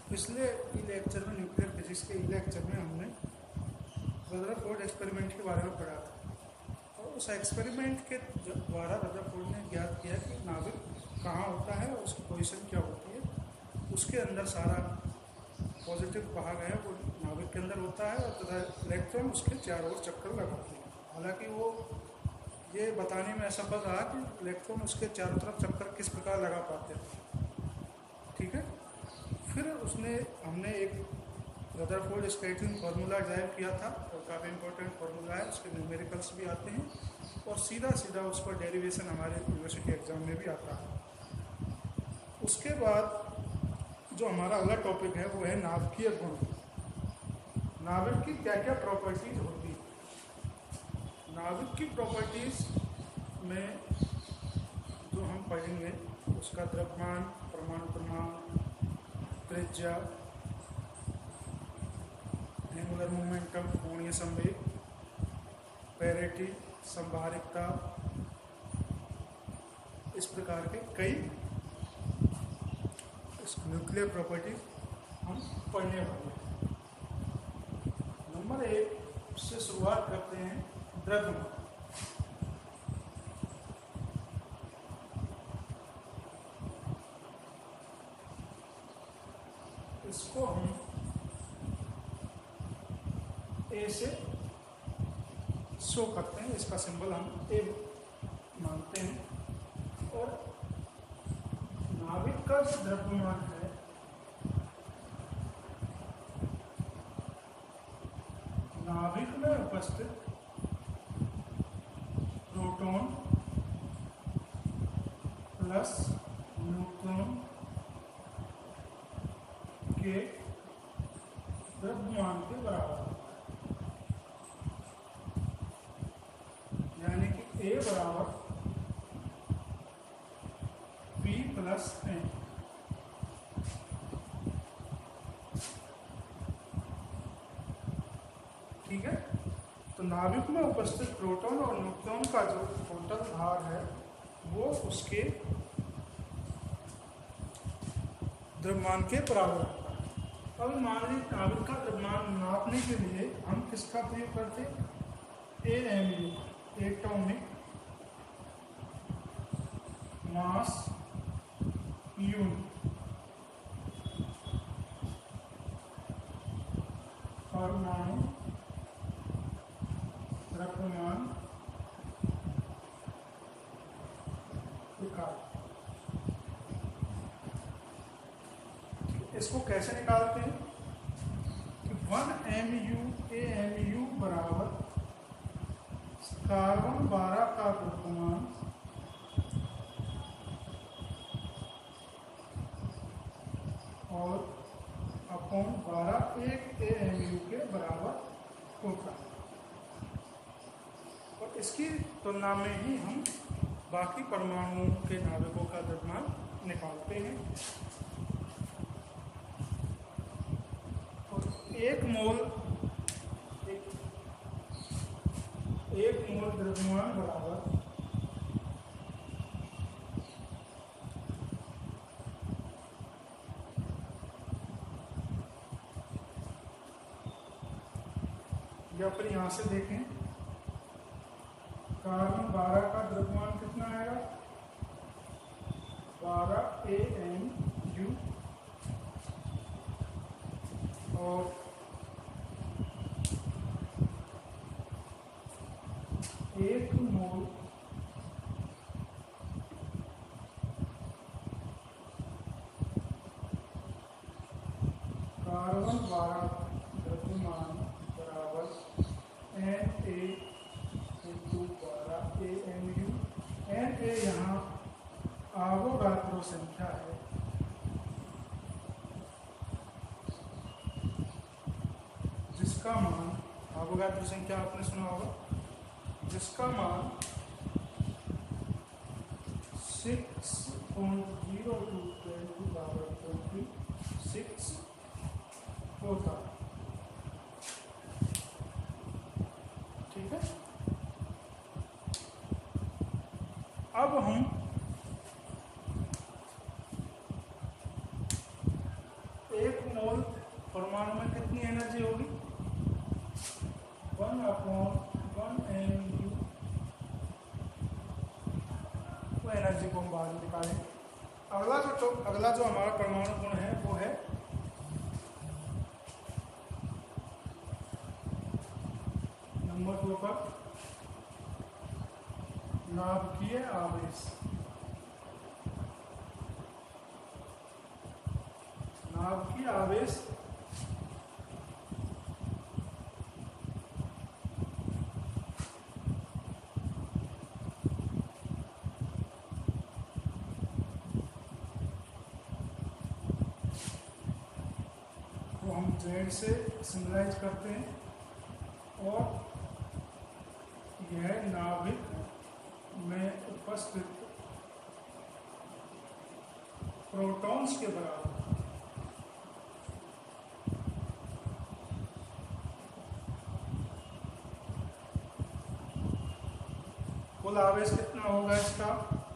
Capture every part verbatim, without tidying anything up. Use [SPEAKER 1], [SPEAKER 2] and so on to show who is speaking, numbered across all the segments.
[SPEAKER 1] पिछले लेक्चर में nuclear physics के लेक्चर में हमने रदरफोर्ड एक्सपेरिमेंट के बारे में पढ़ा था और उस एक्सपेरिमेंट के द्वारा रदरफोर्ड ने ज्ञात किया कि नाभिक कहाँ होता है और उसकी पोजीशन क्या होती है। उसके अंदर सारा पॉजिटिव भाग है वो नाभिक के अंदर होता है और तथा इलेक्ट्रॉन उसके चारों ओर चक्कर लगाते हैं। हालांकि वो ये बताने में असफल रहा कि इलेक्ट्रॉन उसके चारों तरफ चक्कर किस प्रकार लगा पाते हैं। ठीक है, फिर उसने हमने एक रदरफोर्ड स्कैटरिंग फार्मूला ड्राइव किया था और काफ़ी इंपॉर्टेंट फार्मूला है, उसके न्यूमेरिकल्स भी आते हैं और सीधा सीधा उस पर डेरिवेशन हमारे यूनिवर्सिटी एग्जाम में भी आता है। उसके बाद जो हमारा अगला टॉपिक है वो है नाभिकीय गुण। नाभिक की क्या क्या प्रॉपर्टीज होती है। नाभिक की प्रॉपर्टीज में जो हम पढ़ेंगे उसका द्रव्यमान, परमाणु क्रमांक, त्रिज्या, एंगुलर मोमेंटम, कोणीय संवेग, पेरिटी, संभारिकता, इस प्रकार के कई न्यूक्लियर प्रॉपर्टी हम पढ़ने वाले हैं। नंबर एक से शुरुआत करते हैं द्रव्यमान। इसको हम ए से शो करते हैं, इसका सिंबल हम ए मानते हैं। और नाभिक का जो द्रव्यमान है नाभिक में उपस्थित प्रोटॉन प्लस न्यूट्रॉन के द्रव्यमान के बराबर, यानी कि A बराबर V प्लस एन। ठीक है, तो नाभिक में उपस्थित प्रोटॉन और न्यूट्रॉन का जो टोटल भार है वो उसके द्रव्यमान के बराबर होता है। अब मान लीजिए नाभिक का द्रव्यमान नापने के लिए हम किसका प्रयोग करते हैं, A M U, atomic mass unit, परमाणु द्रव्यमान इकाई। इसको कैसे निकालते हैं कि one M U A M U बराबर कार्बन बारह का द्रव्यमान और अपॉन बारह एक ए एम यू के बराबर होता है। और इसकी तुलना में ही हम बाकी परमाणुओं के नाभिकों का द्रव्यमान निकालते हैं। एक मोल एक, एक मोल द्रव्यमान बराबर या फिर यहां से देखें, कार्बन बारह का द्रव्यमान कितना आएगा, बारह ए एम यू, और एक मोल कार्बन बारह द्रव्यमान बराबर एन ए इंटू बारह A M U. N A यहाँ आवोगाद्रो संख्या है, जिसका मान, आवोगाद्रो संख्या आपने सुना होगा, जिसका मान six point zero two twenty बराबर ट्वेंटी सिक्स होता है। ठीक है, अब हम एक मोल वो एनर्जी को हम बाहर निकालेंगे। अगला जो तो अगला जो हमारा परमाणु गुण है वो है नंबर दो पर नाभिकीय आवेश। नाभिकीय आवेश को हम जेड से सिम्बलाइज करते हैं और यह नाभिक में उपस्थित प्रोटॉन्स के बराबर कुल आवेश कितना होगा इसका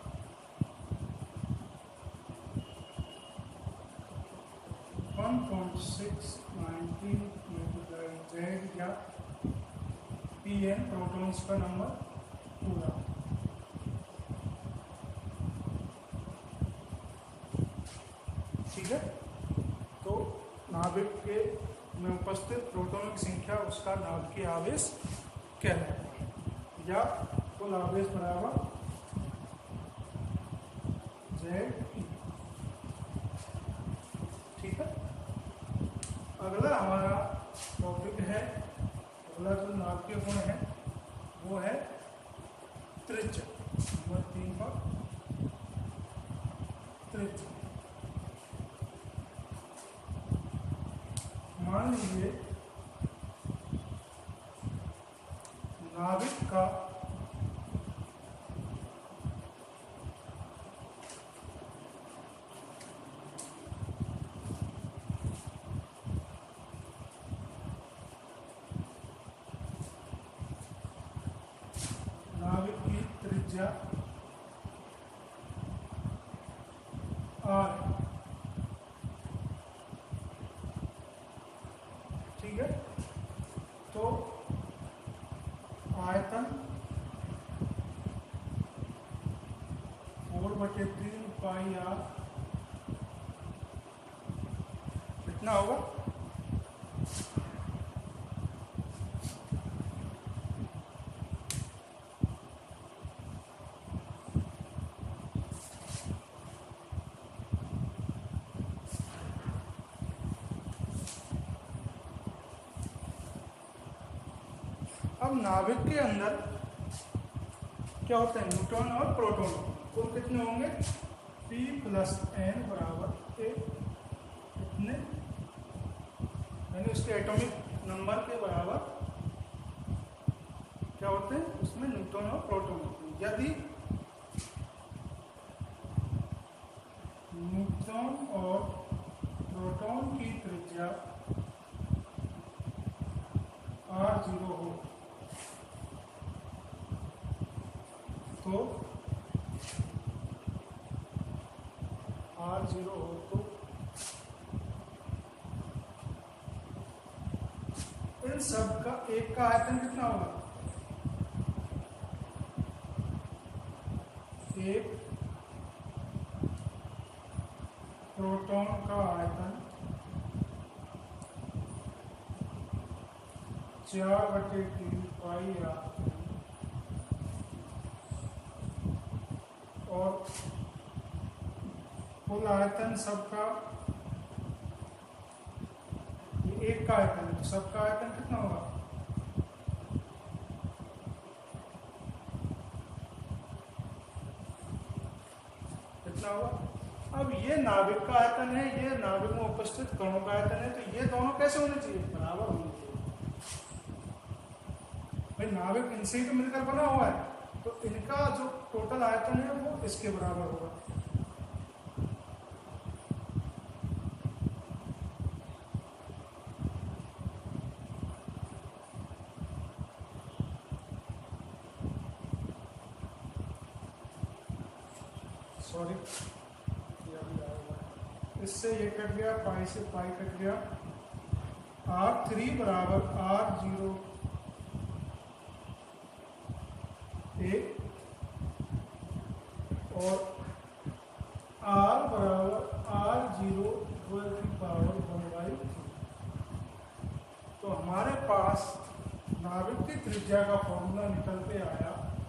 [SPEAKER 1] one point six nineteen Z या पी एन प्रोटॉन्स का नंबर पूरा। ठीक है, तो नाभिक के में उपस्थित प्रोटॉनों की संख्या उसका नाभिकीय आवेश कहलाता है या कुल आवेश बराबर जेड। ठीक है, अगला हमारा टॉपिक है, अगला जो नाभिकीय गुण है वो है त्रिज्या। नंबर तीन पर त्रिज्या। मान लीजिए नाभिक का नाभिक की त्रिज्या आर। ठीक है, तो आयतन फोर बटे तीन पाई आर कितना होगा? अब नाभिक के अंदर क्या होते हैं? न्यूट्रॉन और प्रोटॉन। कुल कितने होंगे? P प्लस एन बराबर ए। कितने? यानी उसके एटॉमिक नंबर के बराबर क्या होते हैं? उसमें न्यूट्रॉन और प्रोटॉन होते हैं। यदि न्यूट्रॉन और प्रोटॉन की त्रिज्या आर जीरो हो तो आर जीरो हो तो इन सब का एक का आयतन कितना होगा? एक प्रोटॉन का आयतन चार बटे तीन पाई आर और कुल आयतन सबका ये एक का आयतन है तो सबका आयतन कितना होगा? कितना होगा? अब ये नाभिक का आयतन है, ये नाभिक में उपस्थित कणों का आयतन है, तो ये दोनों कैसे होने चाहिए? बराबर होने चाहिए। भाई नाभिक इनसे तो मिलकर बना हुआ है तो इनका जो टोटल आयतन है वो इसके बराबर होगा। सॉरी, इससे ये कट गया, पाई से पाई कट गया। आर थ्री बराबर आर जीरो ए और आर बराबर आर जीरो ट्वेल्व की पावर वन बाई थ्री। तो हमारे पास नाभिक की त्रिज्या का फॉर्मूला निकल के आया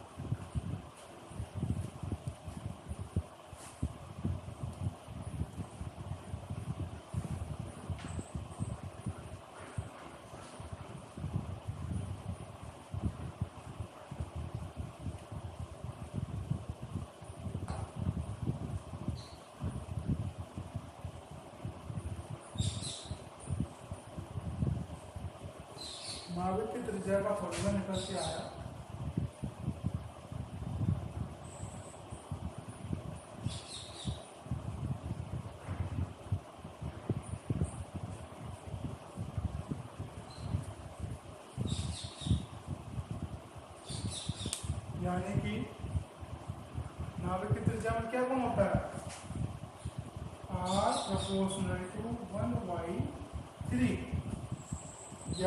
[SPEAKER 1] नाभिक की त्रिज्या का फॉर्मूला निकल के आया यानी कि नाभिक की त्रिज्या में क्या गुण होता है, R proportional to one by three या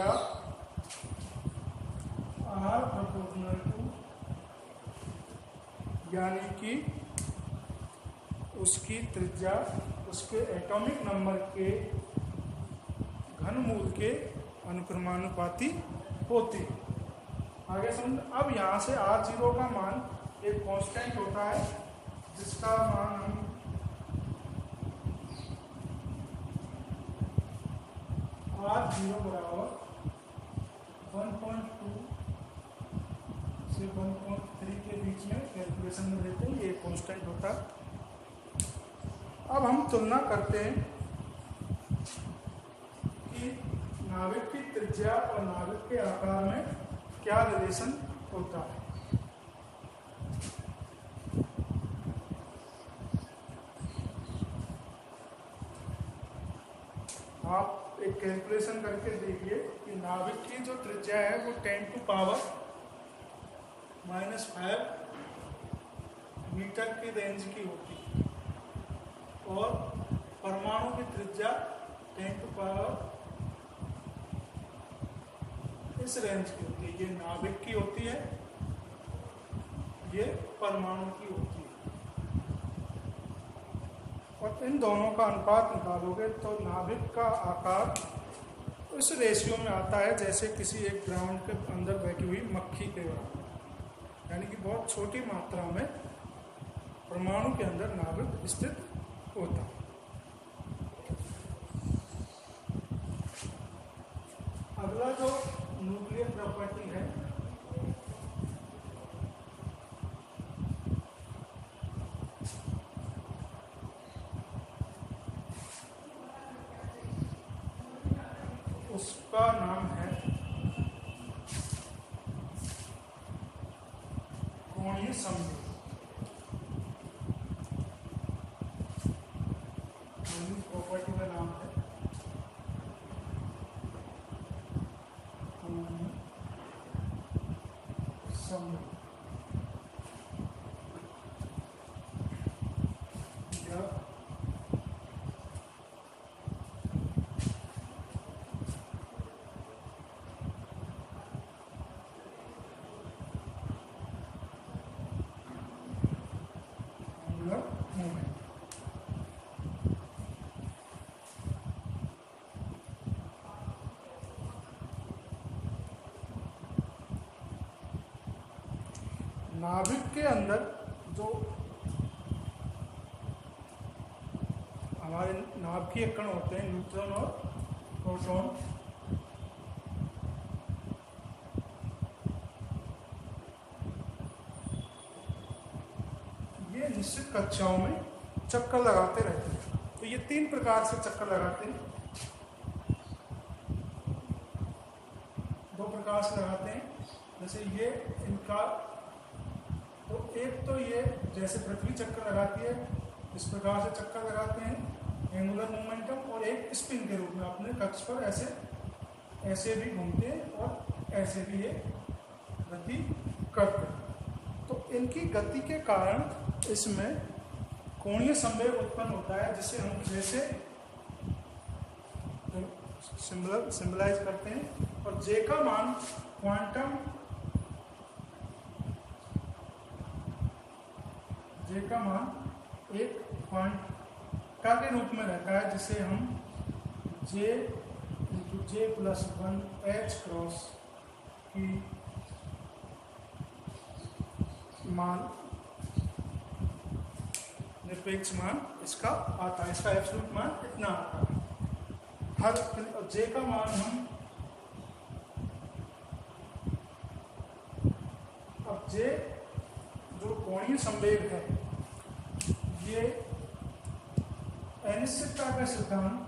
[SPEAKER 1] आर प्रोपोर्शनल टू, यानी कि उसकी त्रिज्या उसके एटॉमिक नंबर के घनमूल के अनुक्रमानुपाती होती है। आगे समझ। अब यहाँ से आर जीरो का मान एक कांस्टेंट होता है जिसका मान हम आर जीरो बराबर वन पॉइंट टू से वन पॉइंट थ्री के बीच में कैलकुलेशन में लेते हैं, ये कांस्टेंट होता है। अब हम तुलना करते हैं कि नाभिक की त्रिज्या और नाभिक के आकार में क्या रिलेशन होता है। आप एक कैलकुलेशन करके देखिए कि नाभिक की जो त्रिज्या है वो ten to power minus five metre की रेंज की होती है और परमाणु की त्रिज्या टेन टू पावर इस रेंज की होती है। ये नाभिक की होती है, ये परमाणु की होती है। और इन दोनों का अनुपात निकालोगे तो नाभिक का आकार उस रेशियो में आता है जैसे किसी एक ग्राउंड के अंदर बैठी हुई मक्खी के बराबर, यानी कि बहुत छोटी मात्रा में परमाणु के अंदर नाभिक स्थित होता है। अगला जो न्यूक्लियर प्रॉपर्टी है उसका नाम है कोणीय संवेग। प्रॉपर्टी का नाम है कोणीय संवेग। नाभिक के अंदर जो हमारे नाभिकीय कण होते हैं, न्यूट्रॉन और प्रोटॉन, ये निश्चित कक्षाओं में चक्कर लगाते रहते हैं। तो ये तीन प्रकार से चक्कर लगाते हैं, दो प्रकार से लगाते हैं। जैसे ये इनका, तो एक तो ये जैसे पृथ्वी चक्कर लगाती है इस प्रकार से चक्कर लगाते हैं एंगुलर मोमेंटम, और एक स्पिन के रूप में अपने कक्ष पर ऐसे ऐसे भी घूमते हैं और ऐसे भी ये गति करते हैं। तो इनकी गति के कारण इसमें कोणीय संवेग उत्पन्न होता है, जिसे हम जैसे सिंबल सिंबलाइज करते हैं। और जे का मान क्वांटम जे का मान एक क्वांटा के रूप में रहता है, जिसे हम J into J plus one H cross की मान निरपेक्ष मान इसका आता है, इसका एब्सोल्यूट मान इतना आता है। हर जे का मान हम अब जे जो कोणीय संवेग है, ये अनिश्चितता का सिद्धांत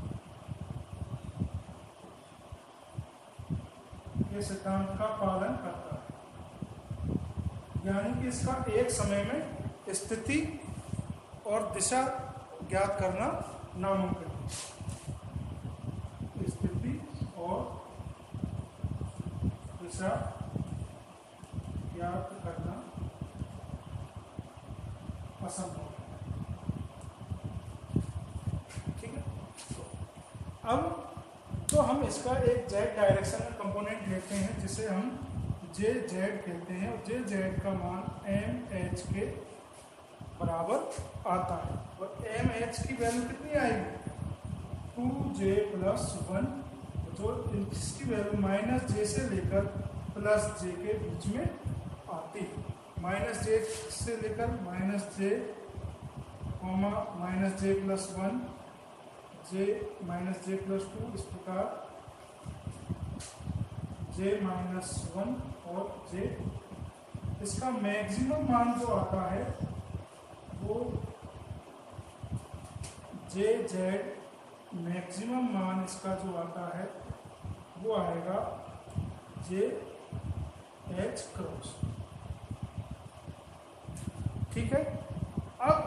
[SPEAKER 1] के सिद्धांत का पालन करता है, यानी कि इसका एक समय में स्थिति और दिशा ज्ञात करना नामुमकिन है। स्थिति और दिशा ज्ञात करना असंभव है। ठीक है, अब तो हम इसका एक जेड डायरेक्शन में कंपोनेंट लेते हैं, जिसे हम जे जेड कहते हैं, और जे जेड का मान एम एच के बराबर आता है। और एम एच की वैल्यू कितनी आएगी? टू जे प्लस वन, जो इसकी वैल्यू माइनस जे से लेकर प्लस जे के बीच में आती है। माइनस जे से लेकर minus J comma minus J plus one, J minus J plus two, इस प्रकार जे माइनस वन और जे। इसका मैक्सिमम मान जो आता है वो जे जेड मैक्सिमम मान इसका जो आता है वो आएगा जे एच क्रॉस। ठीक है, अब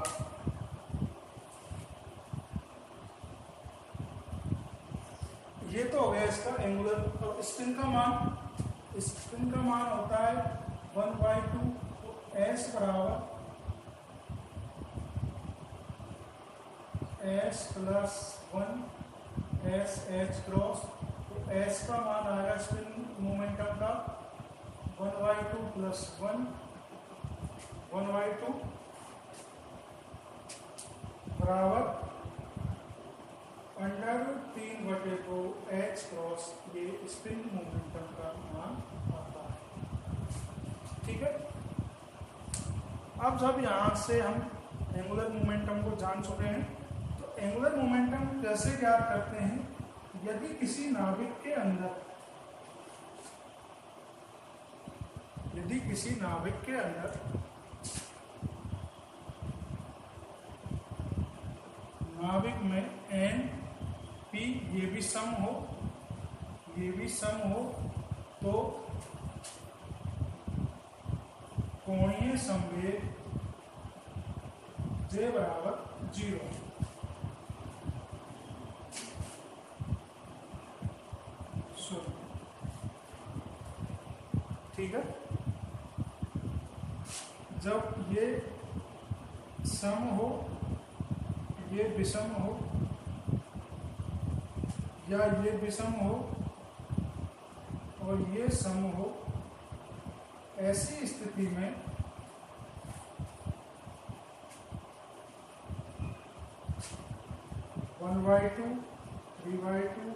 [SPEAKER 1] ये तो हो गया इसका एंगुलर। और स्पिन का मान, स्पिन का मान होता है वन बाई टू, तो एस बराबर S plus one S H cross. तो एस का मान आएगा स्पिन मोमेंटम का one by two plus one one by two बराबर अंडर तीन बटे को एच क्रॉस, ये स्पिन मोमेंटम का मान आता है। ठीक है, अब जब यहाँ से हम एंगुलर मोमेंटम को जान चुके हैं, तो एंगुलर मोमेंटम कैसे ज्ञात करते हैं? यदि किसी नाभिक के अंदर यदि किसी नाभिक के अंदर नाभिक में एन पी ये भी सम हो ये भी सम हो तो कोणीय संवेग जे बराबर जीरो। ठीक है, जब ये सम हो, ये विषम हो, या ये विषम हो और ये सम हो, ऐसी स्थिति में one by two, three by two,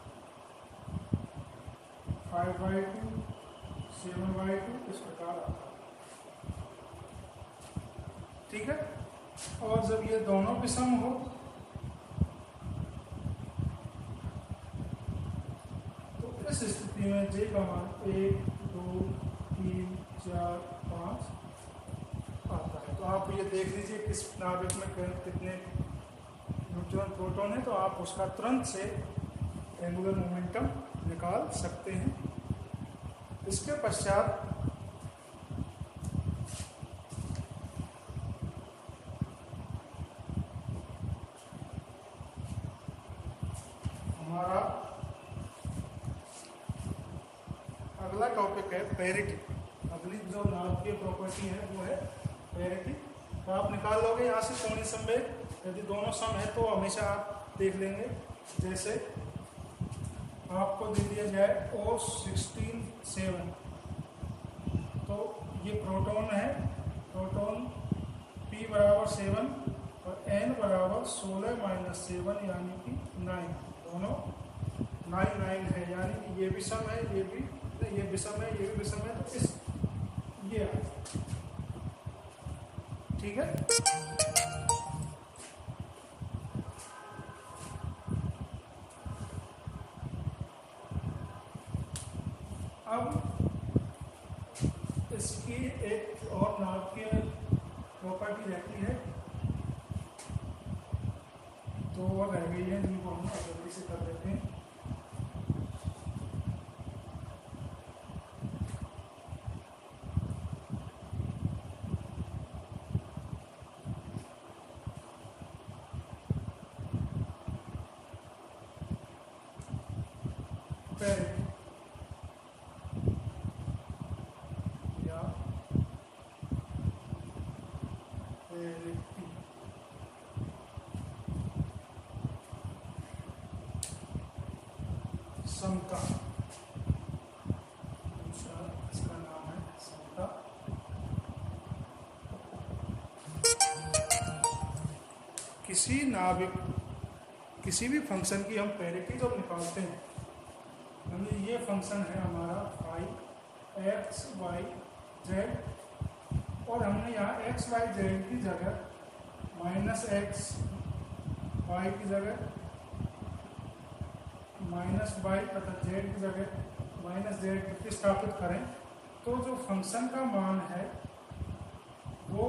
[SPEAKER 1] five by two, seven by two इस प्रकार आता है। ठीक है, और जब ये दोनों विषम हो तो इस स्थिति में जे का मान एक, दो, तीन, चार, पाँच आता है। तो आप ये देख लीजिए किस नाभिक में कितने न्यूट्रॉन प्रोटॉन है, तो आप उसका तुरंत से एंगुलर मोमेंटम निकाल सकते हैं। इसके पश्चात हमारा अगला टॉपिक है पैरिटी। अगली जो नाभिकीय प्रॉपर्टी है वो है पैरिटी। तो आप निकाल लोगे यहाँ से कोणीय संवेग। यदि दोनों सम है तो हमेशा आप देख लेंगे, जैसे आपको दे दिया जाए ओ सिक्सटीन सेवन, तो ये प्रोटॉन है, प्रोटॉन पी बराबर सेवन और एन बराबर सोलह माइनस सेवन यानी कि नाइन, दोनों नाइन नाइन है, यानी कि ये भी सम है, ये भी ये विषम है, ये भी विषम है, तो इस ये आए, ठीक है। अब इसकी एक और नाभिकीय प्रॉपर्टी रहती है, तो वो रह गई है, जिनको हम जल्दी से कर देते हैं। या समता, दूसरा इसका नाम है समता। किसी नाभिक किसी भी फंक्शन की हम पैरिटी जब निकालते हैं, यानी ये फंक्शन है हमारा फाइव एक्स वाई जेड, और हमने यहाँ एक्स वाई जेड की जगह माइनस एक्स वाई की जगह माइनस वाई तथा जेड की जगह माइनस जेड प्रतिस्थापित करें, तो जो फंक्शन का मान है वो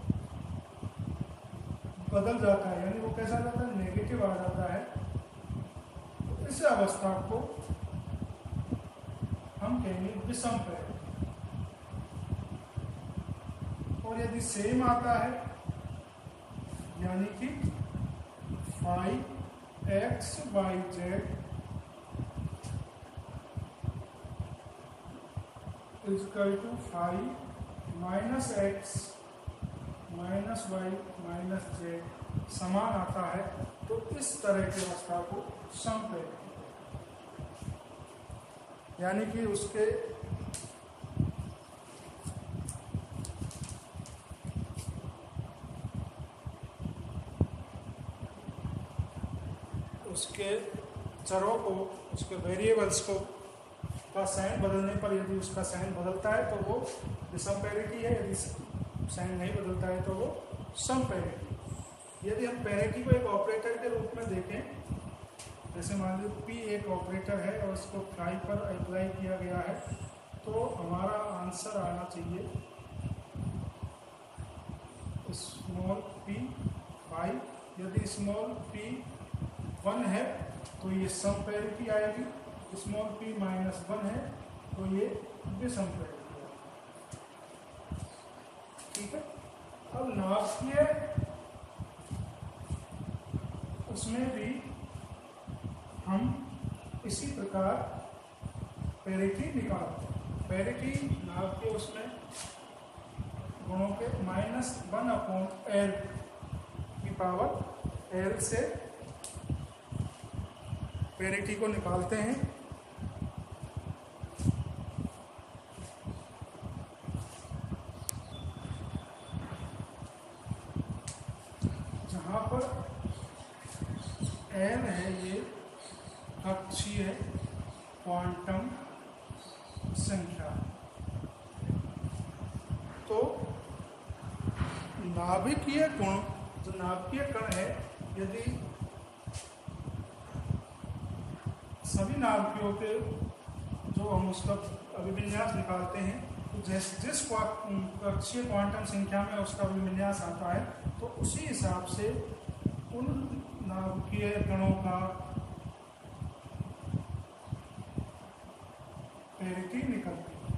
[SPEAKER 1] बदल जाता है, यानी वो कैसा जाता है, नेगेटिव आ जाता है। तो इस अवस्था को हम कहेंगे विषम पैरिटी। और यदि सेम आता है, यानी कि five X Y Z equal to five minus X minus Y minus Z समान आता है, तो इस तरह की अवस्था को सम पैरिटी, यानी कि उसके उसके चरों को, उसके वेरिएबल्स को का साइन बदलने पर यदि उसका साइन बदलता है तो वो विषम पैरिटी है, यदि साइन नहीं बदलता है तो वो सम पैरिटी। यदि हम पैरिटी को एक ऑपरेटर के रूप में देखें, जैसे मान लीजिए पी एक ऑपरेटर है और इसको फाई पर अप्लाई किया गया है, तो हमारा आंसर आना चाहिए स्मॉल पी फाई। यदि स्मॉल पी वन है तो ये सम पैरिटी आएगी, स्मॉल पी माइनस वन है तो ये विषम पैरिटी आएगी, ठीक है। अब नाभिकीय उसमें भी हम इसी प्रकार पैरिटी निकालते हैं। पैरिटी नाभिकीय उसमें गुणों के माइनस वन अपॉन एल की पावर एल से पैरिटी को निकालते हैं। जहाँ पर एल है ये कक्षीय क्वांटम संख्या, तो नाभिकीय गुण, जो नाभिकीय कण है, यदि सभी नाभिकियों के जो हम उसका अभिविन्यास निकालते हैं, तो जिस जिस कक्षीय क्वांटम संख्या में उसका अभिविन्यास आता है, तो उसी हिसाब से उन नाभिकीय कणों का पैरिटी निकलती है।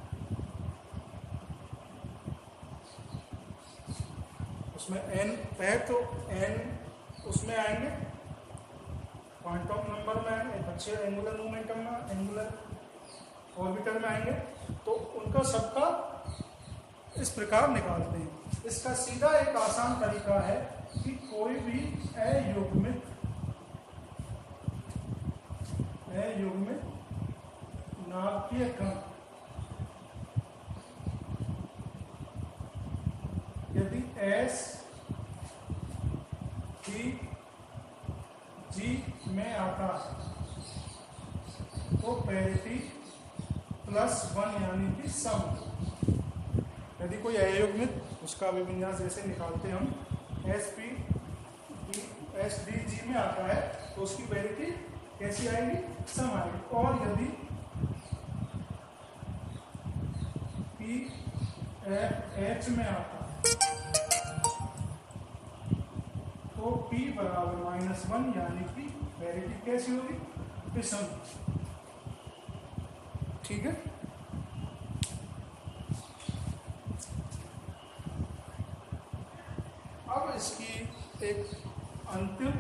[SPEAKER 1] उसमें एन है तो एन उसमें आएंगे, क्वांटम नंबर में आएंगे, कक्षीय एंगुलर मोमेंटम में, एंगुलर ऑर्बिटल में आएंगे, तो उनका सबका इस प्रकार निकालते हैं। इसका सीधा एक आसान तरीका है कि कोई भी अयुग्मित अयुग्मित नाभिकीय कण यदि S आता है तो पैरिटी प्लस वन यानी कि सम। यदि कोई अयुग्मित उसका अभिविन्यास जैसे निकालते हैं हम S P D S D G में आता है तो उसकी पैरिटी कैसी आएगी, सम आएगी। और यदि पी एफ एच में आता है तो P बराबर माइनस वन यानी कि पैरिटी कैसी होगी, विषम। ठीक है। अब इसकी एक अंतिम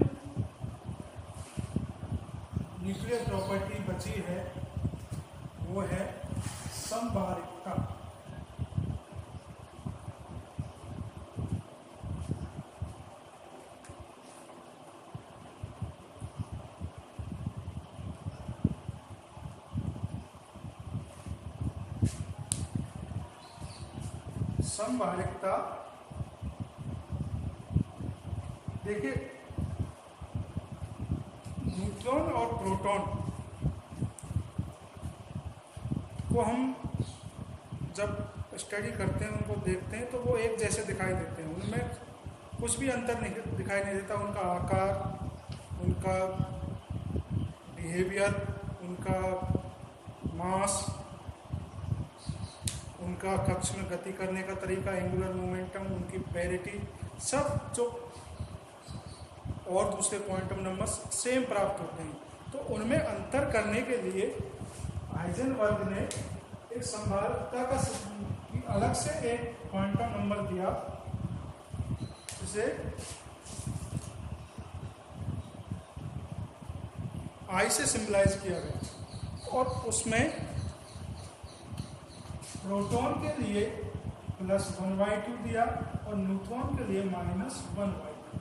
[SPEAKER 1] न्यूक्लियर प्रॉपर्टी बची है, वो है समभारिकता। समभारिकता देखिए, न्यूट्रॉन और प्रोटॉन को हम जब स्टडी करते हैं, उनको देखते हैं तो वो एक जैसे दिखाई देते हैं, उनमें कुछ भी अंतर नहीं दिखाई नहीं देता। उनका आकार, उनका बिहेवियर, उनका मास, उनका कक्ष में गति करने का तरीका, एंगुलर मोमेंटम, उनकी पैरिटी, सब जो और दूसरे क्वांटम नंबर्स सेम प्राप्त होते हैं। तो उनमें अंतर करने के लिए हाइजेनबर्ग ने एक संभाव्यता का अलग से एक क्वांटम नंबर दिया, जिसे आई से सिंबलाइज किया गया। और उसमें प्रोटॉन के लिए प्लस वन बाई टू दिया और न्यूट्रॉन के लिए माइनस वन बाई टू।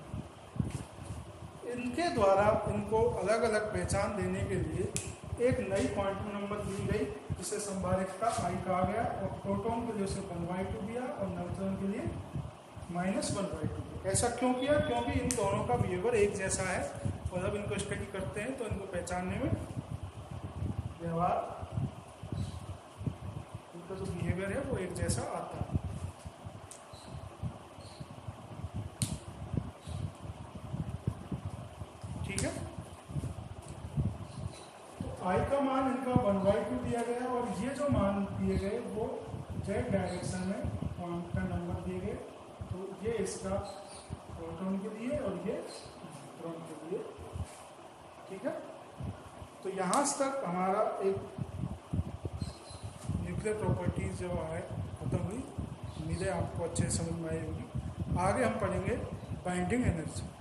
[SPEAKER 1] इनके द्वारा इनको अलग अलग पहचान देने के लिए एक नई क्वांटम नंबर दी गई, जिसे संभारिकता आई कहा गया। और प्रोटॉन के लिए उसे वन बाई टू दिया और न्यूट्रॉन के लिए माइनस वन बाई टू। ऐसा क्यों किया? क्योंकि इन दोनों का बिहेवियर एक जैसा है, और जब इनको स्टडी करते हैं तो इनको पहचानने में व्यवहार, इनका जो बिहेवियर है वो एक जैसा आता है। ठीक है। तो आई का मान इनका वन बाई टू दिया गया, और ये जो मान दिए गए वो जेड डायरेक्शन में क्वांटम नंबर दिए गए। तो ये इसका प्रोटॉन के लिए और ये न्यूट्रॉन के लिए। ठीक है। तो यहाँ तक हमारा एक न्यूक्लियर प्रॉपर्टीज जो है खत्म हुई। उम्मीद है आपको अच्छे से समझ में आई होगी। आगे हम पढ़ेंगे बाइंडिंग एनर्जी।